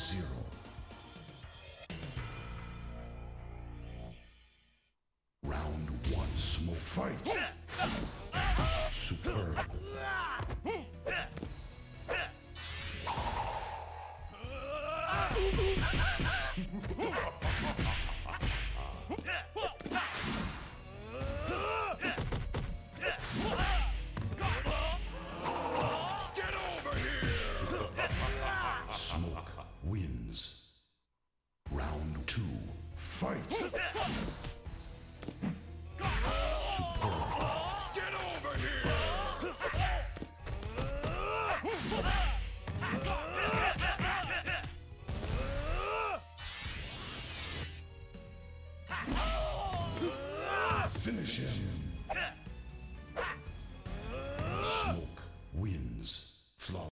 0. Round 1, Smoke. Fight! Superb. Get over here! Smoke wins. Round 2, fight! Superb. Get over here! Finish him. Smoke wins. Flawless.